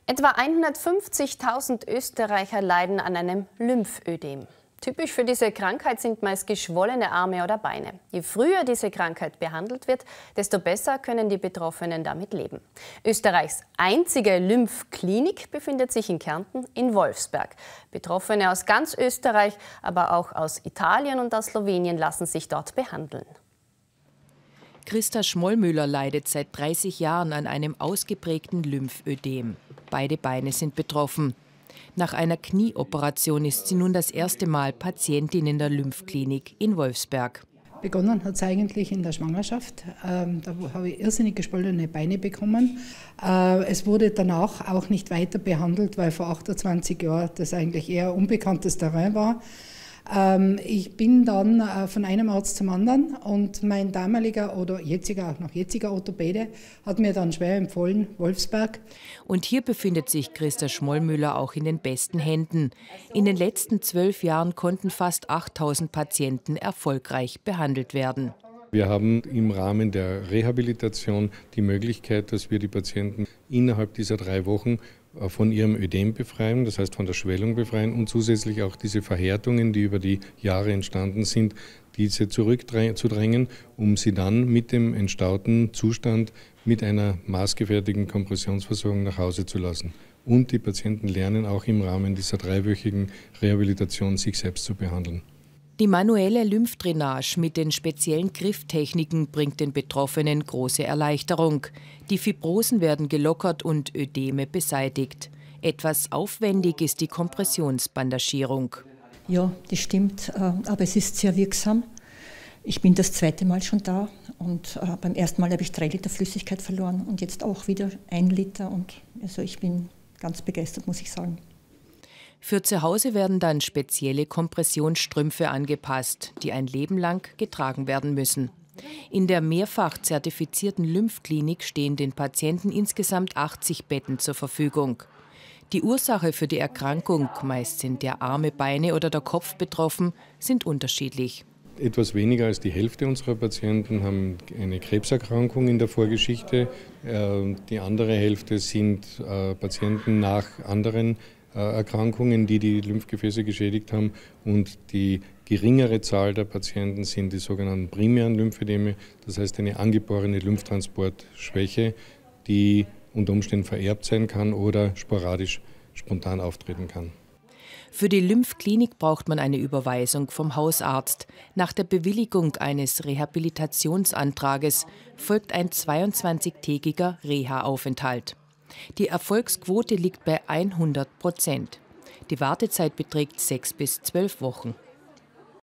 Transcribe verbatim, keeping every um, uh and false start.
Etwa hundertfünfzigtausend Österreicher leiden an einem Lymphödem. Typisch für diese Krankheit sind meist geschwollene Arme oder Beine. Je früher diese Krankheit behandelt wird, desto besser können die Betroffenen damit leben. Österreichs einzige Lymphklinik befindet sich in Kärnten in Wolfsberg. Betroffene aus ganz Österreich, aber auch aus Italien und aus Slowenien lassen sich dort behandeln. Christa Schmollmüller leidet seit dreißig Jahren an einem ausgeprägten Lymphödem. Beide Beine sind betroffen. Nach einer Knieoperation ist sie nun das erste Mal Patientin in der Lymphklinik in Wolfsberg. Begonnen hat es eigentlich in der Schwangerschaft. Ähm, da habe ich irrsinnig geschwollene Beine bekommen. Äh, es wurde danach auch nicht weiter behandelt, weil vor achtundzwanzig Jahren das eigentlich eher unbekanntes Terrain war. Ähm, ich bin dann äh, von einem Arzt zum anderen und mein damaliger oder jetziger, auch noch jetziger Orthopäde hat mir dann schwer empfohlen, Wolfsberg. Und hier befindet sich Christa Schmollmüller auch in den besten Händen. In den letzten zwölf Jahren konnten fast achttausend Patienten erfolgreich behandelt werden. Wir haben im Rahmen der Rehabilitation die Möglichkeit, dass wir die Patienten innerhalb dieser drei Wochen von ihrem Ödem befreien, das heißt von der Schwellung befreien und zusätzlich auch diese Verhärtungen, die über die Jahre entstanden sind, diese zurückzudrängen, um sie dann mit dem entstauten Zustand mit einer maßgefertigten Kompressionsversorgung nach Hause zu lassen. Und die Patienten lernen auch im Rahmen dieser dreiwöchigen Rehabilitation, sich selbst zu behandeln. Die manuelle Lymphdrainage mit den speziellen Grifftechniken bringt den Betroffenen große Erleichterung. Die Fibrosen werden gelockert und Ödeme beseitigt. Etwas aufwendig ist die Kompressionsbandagierung. Ja, das stimmt, aber es ist sehr wirksam. Ich bin das zweite Mal schon da und beim ersten Mal habe ich drei Liter Flüssigkeit verloren und jetzt auch wieder ein Liter. Und also ich bin ganz begeistert, muss ich sagen. Für zu Hause werden dann spezielle Kompressionsstrümpfe angepasst, die ein Leben lang getragen werden müssen. In der mehrfach zertifizierten Lymphklinik stehen den Patienten insgesamt achtzig Betten zur Verfügung. Die Ursache für die Erkrankung, meist sind der Arme, Beine oder der Kopf betroffen, sind unterschiedlich. Etwas weniger als die Hälfte unserer Patienten haben eine Krebserkrankung in der Vorgeschichte. Die andere Hälfte sind Patienten nach anderen Erkrankungen, die die Lymphgefäße geschädigt haben, und die geringere Zahl der Patienten sind die sogenannten primären Lymphödeme, das heißt eine angeborene Lymphtransportschwäche, die unter Umständen vererbt sein kann oder sporadisch spontan auftreten kann. Für die Lymphklinik braucht man eine Überweisung vom Hausarzt. Nach der Bewilligung eines Rehabilitationsantrages folgt ein zweiundzwanzigtägiger Reha-Aufenthalt. Die Erfolgsquote liegt bei hundert Prozent. Die Wartezeit beträgt sechs bis zwölf Wochen.